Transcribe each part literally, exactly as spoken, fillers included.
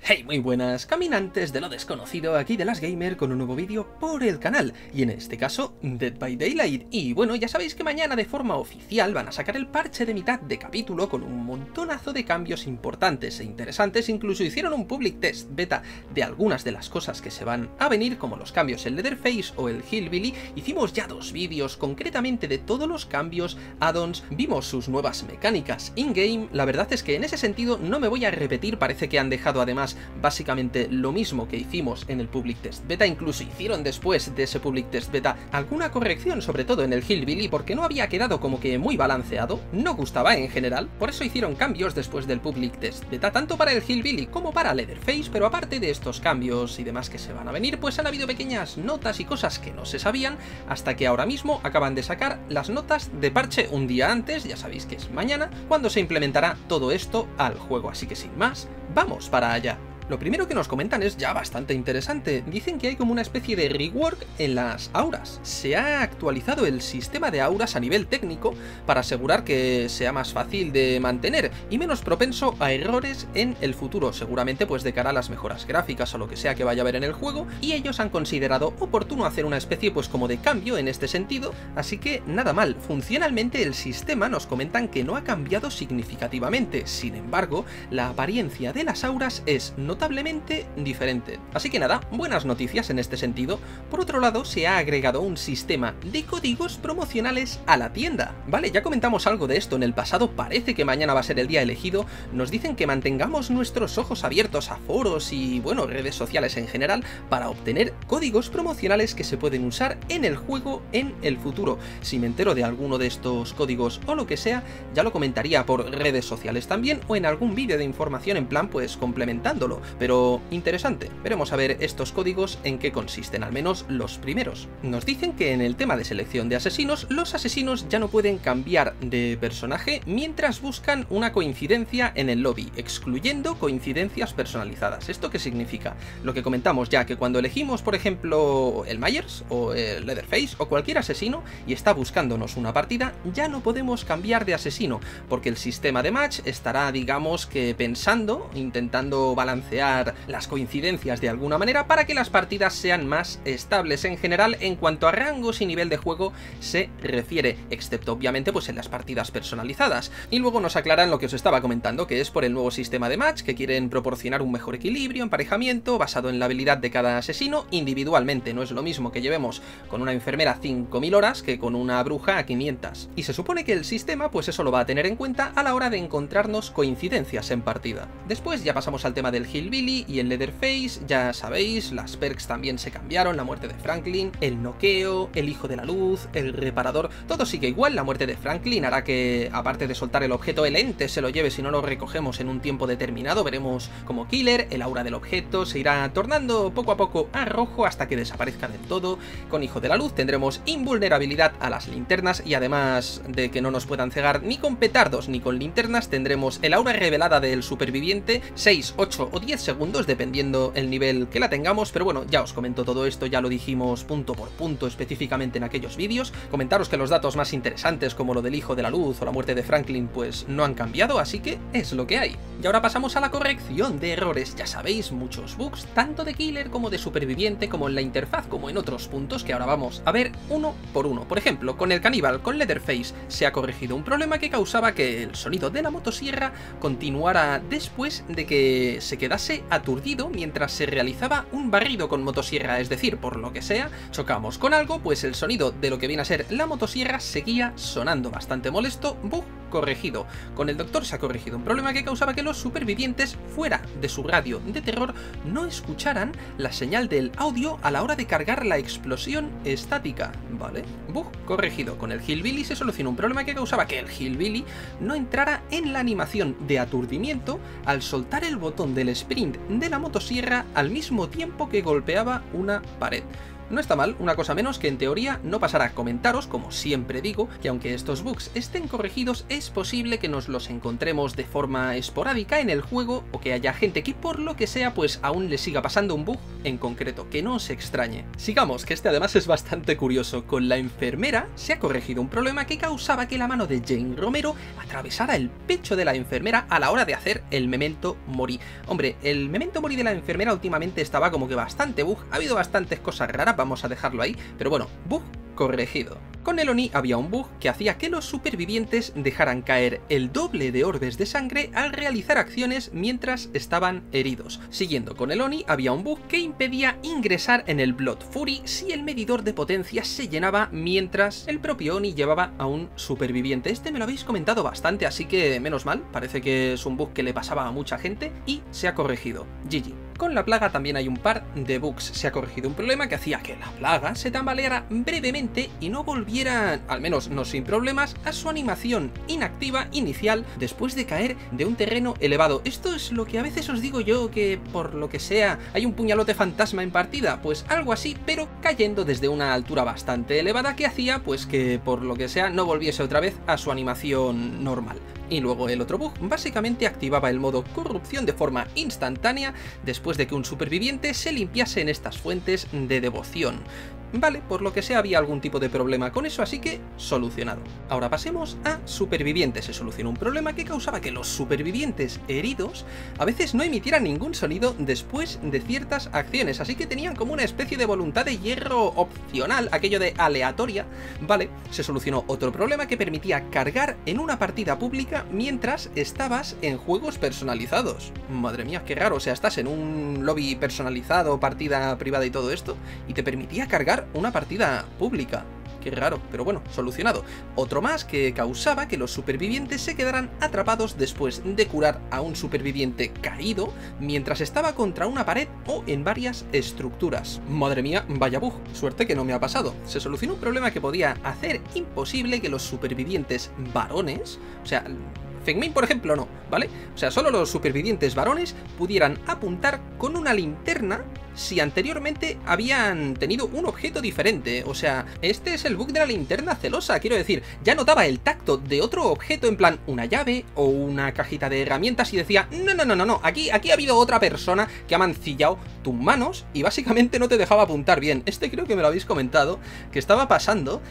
Hey, muy buenas caminantes de lo desconocido, aquí de Las Gamer con un nuevo vídeo por el canal, y en este caso Dead by Daylight. Y bueno, ya sabéis que mañana de forma oficial van a sacar el parche de mitad de capítulo con un montonazo de cambios importantes e interesantes. Incluso hicieron un public test beta de algunas de las cosas que se van a venir, como los cambios en Leatherface o el Hillbilly. Hicimos ya dos vídeos concretamente de todos los cambios, add-ons, vimos sus nuevas mecánicas in-game. La verdad es que en ese sentido no me voy a repetir, parece que han dejado además básicamente lo mismo que hicimos en el public test beta. Incluso hicieron después de ese public test beta alguna corrección, sobre todo en el Hillbilly, porque no había quedado como que muy balanceado, no gustaba en general. Por eso hicieron cambios después del public test beta, tanto para el Hillbilly como para Leatherface. Pero aparte de estos cambios y demás que se van a venir, pues han habido pequeñas notas y cosas que no se sabían, hasta que ahora mismo acaban de sacar las notas de parche un día antes. Ya sabéis que es mañana cuando se implementará todo esto al juego, así que sin más, vamos para allá. Lo primero que nos comentan es ya bastante interesante. Dicen que hay como una especie de rework en las auras. Se ha actualizado el sistema de auras a nivel técnico para asegurar que sea más fácil de mantener y menos propenso a errores en el futuro, seguramente pues de cara a las mejoras gráficas o lo que sea que vaya a haber en el juego, y ellos han considerado oportuno hacer una especie pues como de cambio en este sentido, así que nada mal. Funcionalmente el sistema nos comentan que no ha cambiado significativamente, sin embargo, la apariencia de las auras es notablemente notablemente diferente. Así que nada, buenas noticias en este sentido. Por otro lado, se ha agregado un sistema de códigos promocionales a la tienda. Vale, ya comentamos algo de esto en el pasado, parece que mañana va a ser el día elegido. Nos dicen que mantengamos nuestros ojos abiertos a foros y, bueno, redes sociales en general para obtener códigos promocionales que se pueden usar en el juego en el futuro. Si me entero de alguno de estos códigos o lo que sea, ya lo comentaría por redes sociales también o en algún vídeo de información en plan pues complementándolo. Pero interesante, veremos a ver estos códigos en qué consisten, al menos los primeros. Nos dicen que en el tema de selección de asesinos, los asesinos ya no pueden cambiar de personaje mientras buscan una coincidencia en el lobby, excluyendo coincidencias personalizadas. ¿Esto qué significa? Lo que comentamos ya, que cuando elegimos por ejemplo el Myers o el Leatherface o cualquier asesino y está buscándonos una partida, ya no podemos cambiar de asesino, porque el sistema de match estará, digamos que pensando, intentando balancear las coincidencias de alguna manera para que las partidas sean más estables en general en cuanto a rangos y nivel de juego se refiere, excepto obviamente pues en las partidas personalizadas. Y luego nos aclaran lo que os estaba comentando, que es por el nuevo sistema de match, que quieren proporcionar un mejor equilibrio, emparejamiento basado en la habilidad de cada asesino individualmente. No es lo mismo que llevemos con una enfermera cinco mil horas que con una bruja a quinientas. Y se supone que el sistema pues eso lo va a tener en cuenta a la hora de encontrarnos coincidencias en partida. Después ya pasamos al tema del Hillbilly y el Leatherface. Ya sabéis, las perks también se cambiaron, la muerte de Franklin, el noqueo, el hijo de la luz, el reparador, todo sigue igual. La muerte de Franklin hará que, aparte de soltar el objeto, el ente se lo lleve si no lo recogemos en un tiempo determinado. Veremos como killer, el aura del objeto se irá tornando poco a poco a rojo hasta que desaparezca del todo. Con hijo de la luz tendremos invulnerabilidad a las linternas, y además de que no nos puedan cegar ni con petardos ni con linternas, tendremos el aura revelada del superviviente, seis, ocho o diez segundos dependiendo el nivel que la tengamos. Pero bueno, ya os comento todo esto, ya lo dijimos punto por punto específicamente en aquellos vídeos. Comentaros que los datos más interesantes, como lo del hijo de la luz o la muerte de Franklin, pues no han cambiado, así que es lo que hay. Y ahora pasamos a la corrección de errores. Ya sabéis, muchos bugs, tanto de killer como de superviviente, como en la interfaz como en otros puntos, que ahora vamos a ver uno por uno. Por ejemplo, con el caníbal, con Leatherface, se ha corregido un problema que causaba que el sonido de la motosierra continuara después de que se quedase aturdido mientras se realizaba un barrido con motosierra. Es decir, por lo que sea, chocamos con algo, pues el sonido de lo que viene a ser la motosierra seguía sonando. Bastante molesto, bug corregido. Con el doctor se ha corregido un problema que causaba que los supervivientes fuera de su radio de terror no escucharan la señal del audio a la hora de cargar la explosión estática. Vale, bug corregido. Con el Hillbilly se solucionó un problema que causaba que el Hillbilly no entrara en la animación de aturdimiento al soltar el botón del sprint de la motosierra al mismo tiempo que golpeaba una pared. No está mal, una cosa menos que en teoría no pasará. Comentaros, como siempre digo, que aunque estos bugs estén corregidos, es posible que nos los encontremos de forma esporádica en el juego, o que haya gente que por lo que sea pues aún le siga pasando un bug en concreto, que no os extrañe. Sigamos, que este además es bastante curioso. Con la enfermera se ha corregido un problema que causaba que la mano de Jane Romero atravesara el pecho de la enfermera a la hora de hacer el Memento Mori. Hombre, el Memento Mori de la enfermera últimamente estaba como que bastante bug, ha habido bastantes cosas raras, vamos a dejarlo ahí, pero bueno, bug corregido. Con el Oni había un bug que hacía que los supervivientes dejaran caer el doble de orbes de sangre al realizar acciones mientras estaban heridos. Siguiendo con el Oni, había un bug que impedía ingresar en el Blood Fury si el medidor de potencia se llenaba mientras el propio Oni llevaba a un superviviente. Este me lo habéis comentado bastante, así que menos mal, parece que es un bug que le pasaba a mucha gente y se ha corregido. G G. Con la plaga también hay un par de bugs. Se ha corregido un problema que hacía que la plaga se tambaleara brevemente y no volviera, al menos no sin problemas, a su animación inactiva inicial después de caer de un terreno elevado. Esto es lo que a veces os digo yo, que por lo que sea hay un puñalote fantasma en partida, pues algo así, pero cayendo desde una altura bastante elevada que hacía pues que por lo que sea no volviese otra vez a su animación normal. Y luego el otro bug básicamente activaba el modo corrupción de forma instantánea después de que un superviviente se limpiase en estas fuentes de devoción. Vale, por lo que sea había algún tipo de problema con eso, así que solucionado. Ahora pasemos a supervivientes. Se solucionó un problema que causaba que los supervivientes heridos a veces no emitieran ningún sonido después de ciertas acciones, así que tenían como una especie de voluntad de hierro opcional, aquello de aleatoria. Vale, se solucionó otro problema que permitía cargar en una partida pública mientras estabas en juegos personalizados. Madre mía, qué raro, o sea, estás en un lobby personalizado, partida privada y todo esto, y te permitía cargar una partida pública. Qué raro, pero bueno, solucionado. Otro más que causaba que los supervivientes se quedaran atrapados después de curar a un superviviente caído mientras estaba contra una pared o en varias estructuras. Madre mía, vaya bug, suerte que no me ha pasado. Se solucionó un problema que podía hacer imposible que los supervivientes varones, o sea, Fengmin, por ejemplo, no, ¿vale? O sea, solo los supervivientes varones pudieran apuntar con una linterna si anteriormente habían tenido un objeto diferente. O sea, este es el bug de la linterna celosa, quiero decir, ya notaba el tacto de otro objeto, en plan una llave o una cajita de herramientas, y decía, no, no, no, no, no, aquí, aquí ha habido otra persona que ha mancillado tus manos y básicamente no te dejaba apuntar bien. Este creo que me lo habéis comentado, que estaba pasando,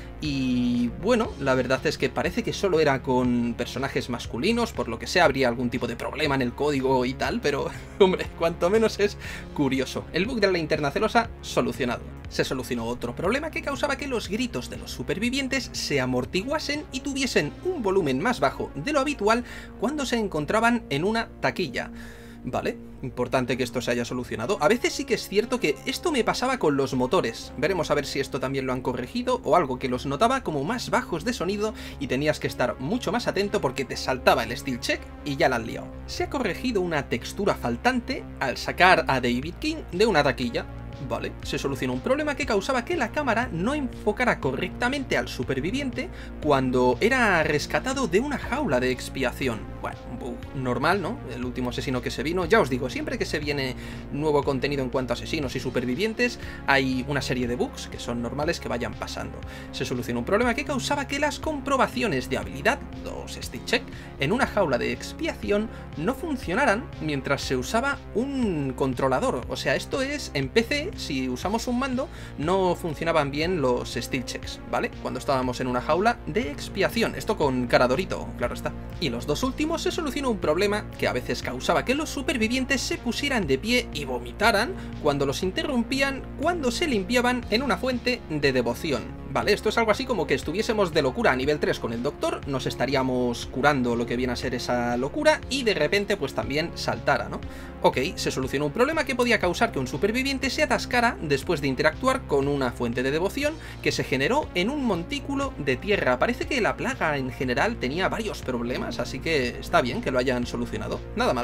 y bueno, la verdad es que parece que solo era con personajes masculinos, por lo que sea habría algún tipo de problema en el código y tal, pero hombre, cuanto menos es curioso. El bug de la linterna celosa solucionado. Se solucionó otro problema que causaba que los gritos de los supervivientes se amortiguasen y tuviesen un volumen más bajo de lo habitual cuando se encontraban en una taquilla. Vale, importante que esto se haya solucionado. A veces sí que es cierto que esto me pasaba con los motores. Veremos a ver si esto también lo han corregido o algo, que los notaba como más bajos de sonido y tenías que estar mucho más atento porque te saltaba el Steel Check y ya la han liado. Se ha corregido una textura faltante al sacar a David King de una taquilla. Vale, se solucionó un problema que causaba que la cámara no enfocara correctamente al superviviente cuando era rescatado de una jaula de expiación. Bueno, un bug normal, ¿no? El último asesino que se vino. Ya os digo, siempre que se viene nuevo contenido en cuanto a asesinos y supervivientes, hay una serie de bugs que son normales que vayan pasando. Se solucionó un problema que causaba que las comprobaciones de habilidad, los Steel Check, en una jaula de expiación no funcionaran mientras se usaba un controlador. O sea, esto es en P C. Si usamos un mando, no funcionaban bien los Steel Checks, ¿vale? Cuando estábamos en una jaula de expiación, esto con Caradorito, claro está. Y los dos últimos se solucionó un problema que a veces causaba que los supervivientes se pusieran de pie y vomitaran cuando los interrumpían cuando se limpiaban en una fuente de devoción. Vale, esto es algo así como que estuviésemos de locura a nivel tres con el doctor, nos estaríamos curando lo que viene a ser esa locura y de repente pues también saltara, ¿no? Ok, se solucionó un problema que podía causar que un superviviente se atascara después de interactuar con una fuente de devoción que se generó en un montículo de tierra. Parece que la plaga en general tenía varios problemas, así que está bien que lo hayan solucionado, nada mal.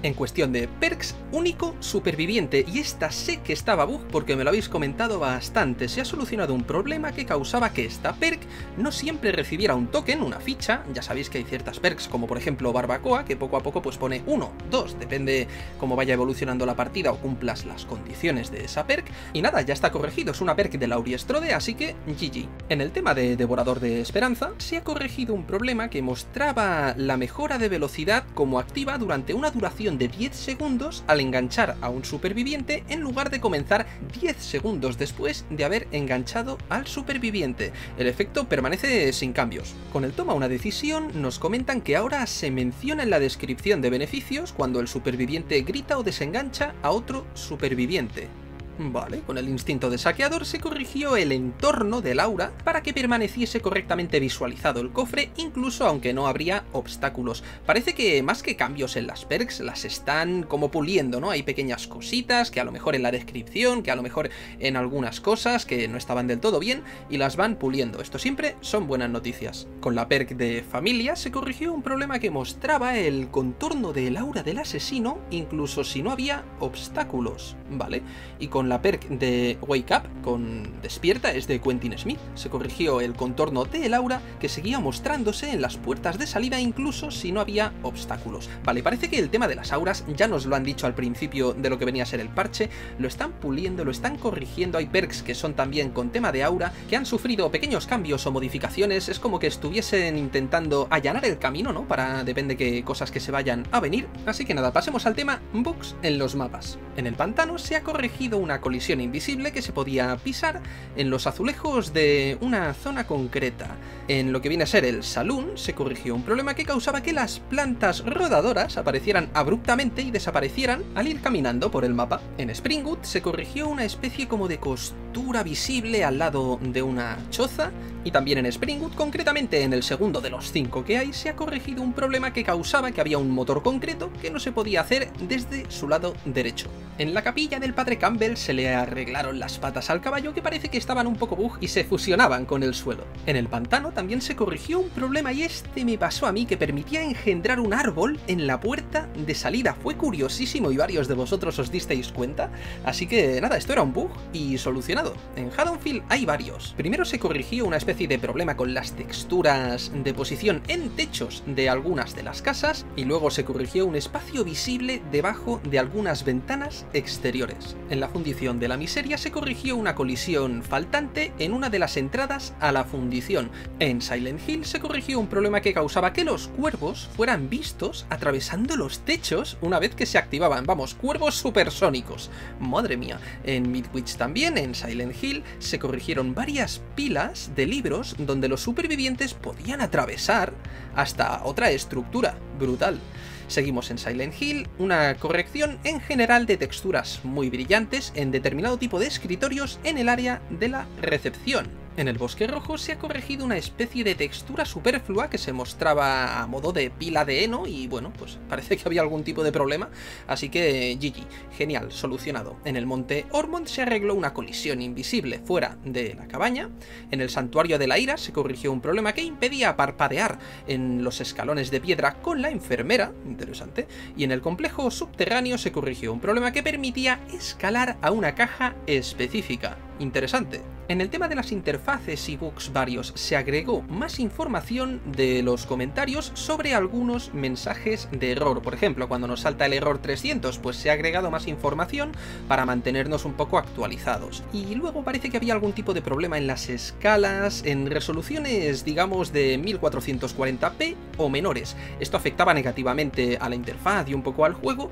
En cuestión de perks, único superviviente, y esta sé que estaba bug porque me lo habéis comentado bastante. Se ha solucionado un problema que causaba que esta perk no siempre recibiera un token, una ficha. Ya sabéis que hay ciertas perks como por ejemplo Barbacoa, que poco a poco pues pone uno, dos, depende cómo vaya evolucionando la partida o cumplas las condiciones de esa perk. Y nada, ya está corregido, es una perk de Lauriestrode, así que G G. En el tema de Devorador de Esperanza, se ha corregido un problema que mostraba la mejora de velocidad como activa durante una duración de diez segundos al enganchar a un superviviente en lugar de comenzar diez segundos después de haber enganchado al superviviente. El efecto permanece sin cambios. Con el toma una decisión nos comentan que ahora se menciona en la descripción de beneficios cuando el superviviente grita o desengancha a otro superviviente. Vale, con el instinto de saqueador se corrigió el entorno del aura para que permaneciese correctamente visualizado el cofre, incluso aunque no habría obstáculos. Parece que más que cambios en las perks, las están como puliendo, ¿no? Hay pequeñas cositas que a lo mejor en la descripción, que a lo mejor en algunas cosas que no estaban del todo bien, y las van puliendo. Esto siempre son buenas noticias. Con la perk de familia se corrigió un problema que mostraba el contorno del aura del asesino, incluso si no había obstáculos, ¿vale? Y con la perk de Wake Up, con Despierta, es de Quentin Smith, se corrigió el contorno del aura que seguía mostrándose en las puertas de salida incluso si no había obstáculos. Vale, parece que el tema de las auras ya nos lo han dicho al principio de lo que venía a ser el parche, lo están puliendo, lo están corrigiendo. Hay perks que son también con tema de aura que han sufrido pequeños cambios o modificaciones, es como que estuviesen intentando allanar el camino, ¿no? Para depende qué cosas que se vayan a venir. Así que nada, pasemos al tema bugs en los mapas. En el pantano se ha corregido una colisión invisible que se podía pisar en los azulejos de una zona concreta. En lo que viene a ser el saloon se corrigió un problema que causaba que las plantas rodadoras aparecieran abruptamente y desaparecieran al ir caminando por el mapa. En Springwood se corrigió una especie como de costura visible al lado de una choza, y también en Springwood, concretamente en el segundo de los cinco que hay, se ha corregido un problema que causaba que había un motor concreto que no se podía hacer desde su lado derecho. En la capilla del padre Campbell se le arreglaron las patas al caballo, que parece que estaban un poco bug y se fusionaban con el suelo. En el pantano también se corrigió un problema, y este me pasó a mí, que permitía engendrar un árbol en la puerta de salida. Fue curiosísimo y varios de vosotros os disteis cuenta, así que nada, esto era un bug y solucionado. En Haddonfield hay varios. Primero se corrigió una especie de problema con las texturas de posición en techos de algunas de las casas, y luego se corrigió un espacio visible debajo de algunas ventanas exteriores. En la fundición de la miseria se corrigió una colisión faltante en una de las entradas a la fundición. En Silent Hill se corrigió un problema que causaba que los cuervos fueran vistos atravesando los techos una vez que se activaban. Vamos, cuervos supersónicos. Madre mía. En Midwich también, en Silent Hill, se corrigieron varias pilas de libros donde los supervivientes podían atravesar hasta otra estructura. Brutal. Seguimos en Silent Hill, una corrección en general de texturas muy brillantes en determinado tipo de escritorios en el área de la recepción. En el Bosque Rojo se ha corregido una especie de textura superflua que se mostraba a modo de pila de heno, y bueno, pues parece que había algún tipo de problema, así que G G, genial, solucionado. En el Monte Ormond se arregló una colisión invisible fuera de la cabaña. En el Santuario de la Ira se corrigió un problema que impedía parpadear en los escalones de piedra con la enfermera, interesante, y en el complejo subterráneo se corrigió un problema que permitía escalar a una caja específica. Interesante. En el tema de las interfaces y bugs varios se agregó más información de los comentarios sobre algunos mensajes de error. Por ejemplo, cuando nos salta el error trescientos, pues se ha agregado más información para mantenernos un poco actualizados. Y luego parece que había algún tipo de problema en las escalas, en resoluciones, digamos, de mil cuatrocientos cuarenta p o menores. Esto afectaba negativamente a la interfaz y un poco al juego,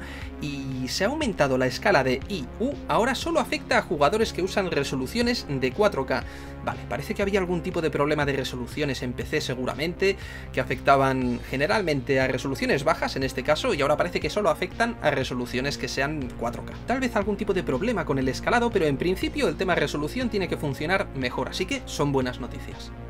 y se ha aumentado la escala de I U. Ahora solo afecta a jugadores que usan resoluciones de cuatro K. Vale, parece que había algún tipo de problema de resoluciones en P C seguramente, que afectaban generalmente a resoluciones bajas en este caso, y ahora parece que solo afectan a resoluciones que sean cuatro K. Tal vez algún tipo de problema con el escalado, pero en principio el tema resolución tiene que funcionar mejor, así que son buenas noticias.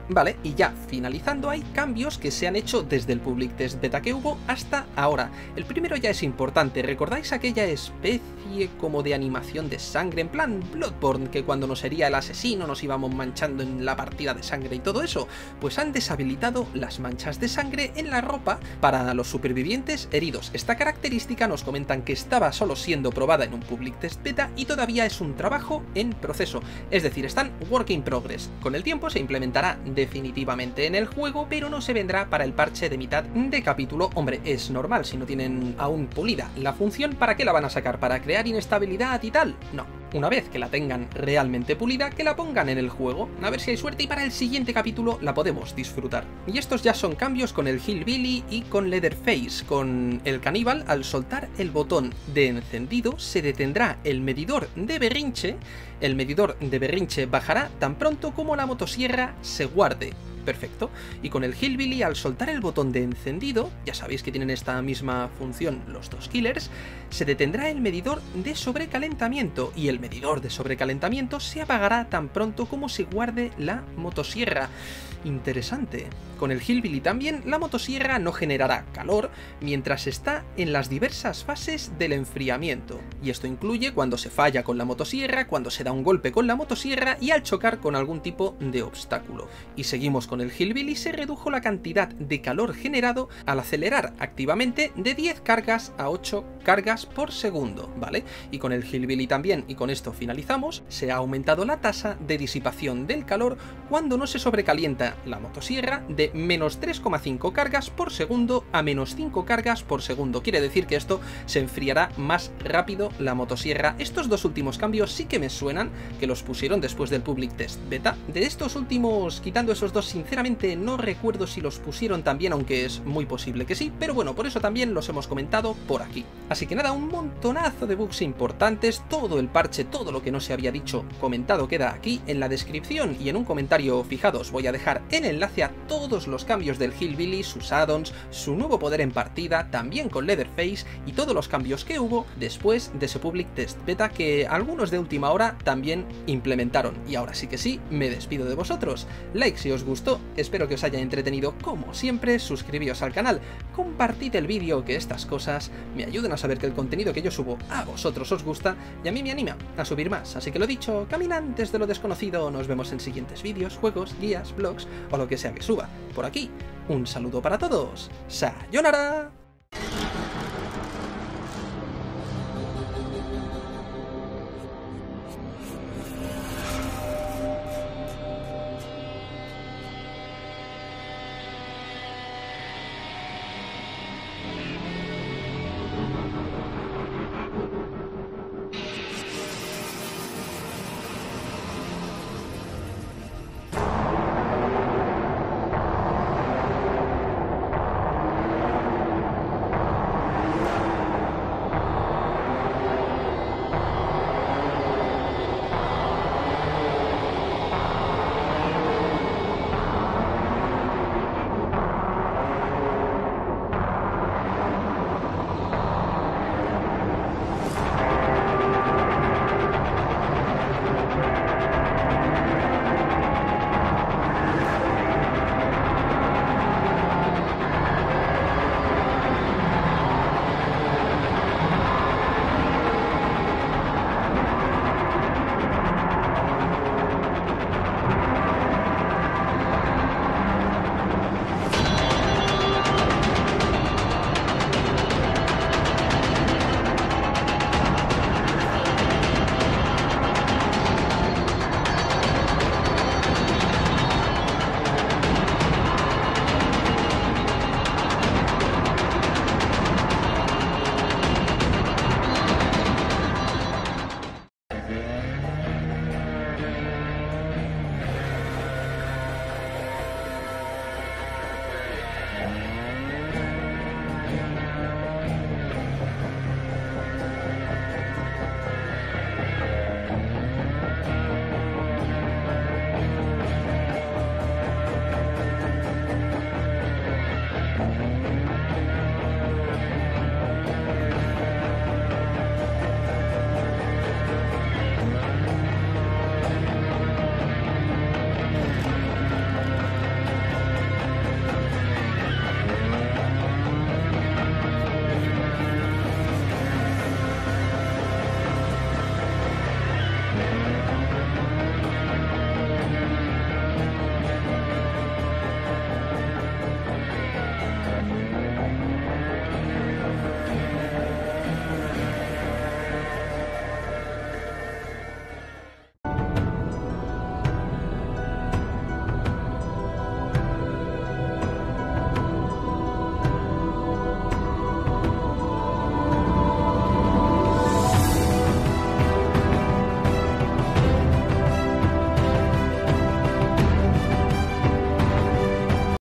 Vale, y ya finalizando, hay cambios que se han hecho desde el Public Test Beta que hubo hasta ahora. El primero ya es importante, ¿recordáis aquella especie como de animación de sangre, en plan Bloodborne, que cuando nos hería el asesino nos íbamos manchando en la partida de sangre y todo eso? Pues han deshabilitado las manchas de sangre en la ropa para los supervivientes heridos. Esta característica nos comentan que estaba solo siendo probada en un Public Test Beta y todavía es un trabajo en proceso, es decir, están work in progress. Con el tiempo se implementará definitivamente en el juego, pero no se vendrá para el parche de mitad de capítulo. Hombre, es normal, si no tienen aún pulida la función, ¿para qué la van a sacar? ¿Para crear inestabilidad y tal? No. Una vez que la tengan realmente pulida, que la pongan en el juego, a ver si hay suerte y para el siguiente capítulo la podemos disfrutar. Y estos ya son cambios con el Hillbilly y con Leatherface. Con el caníbal, al soltar el botón de encendido, se detendrá el medidor de berrinche. El medidor de berrinche bajará tan pronto como la motosierra se guarde. Perfecto. Y con el Hillbilly, al soltar el botón de encendido, ya sabéis que tienen esta misma función los dos killers, se detendrá el medidor de sobrecalentamiento y el medidor de sobrecalentamiento se apagará tan pronto como se guarde la motosierra. Interesante. Con el Hillbilly también, la motosierra no generará calor mientras está en las diversas fases del enfriamiento. Y esto incluye cuando se falla con la motosierra, cuando se da un golpe con la motosierra y al chocar con algún tipo de obstáculo. Y seguimos con el Hillbilly, se redujo la cantidad de calor generado al acelerar activamente de diez cargas a ocho cargas por segundo, ¿vale? Y con el Hillbilly también, y con esto finalizamos, se ha aumentado la tasa de disipación del calor cuando no se sobrecalienta la motosierra de menos tres coma cinco cargas por segundo a menos cinco cargas por segundo. Quiere decir que esto se enfriará más rápido la motosierra. Estos dos últimos cambios sí que me suenan que los pusieron después del Public Test Beta. De estos últimos, quitando esos dos, sinceramente no recuerdo si los pusieron también, aunque es muy posible que sí, pero bueno, por eso también los hemos comentado por aquí. Así que nada, un montonazo de bugs importantes, todo el parche, todo lo que no se había dicho comentado queda aquí en la descripción y en un comentario fijado os voy a dejar el enlace a todos los cambios del Hillbilly, sus add-ons, su nuevo poder en partida, también con Leatherface y todos los cambios que hubo después de ese Public Test Beta que algunos de última hora también implementaron. Y ahora sí que sí, me despido de vosotros. Like si os gustó, espero que os haya entretenido como siempre, suscribíos al canal, compartid el vídeo, que estas cosas me ayudan a saber que el contenido que yo subo a vosotros os gusta y a mí me anima a subir más. Así que lo dicho, caminantes de lo desconocido, nos vemos en siguientes vídeos, juegos, guías, vlogs o lo que sea que suba por aquí. Un saludo para todos. ¡Sayonara!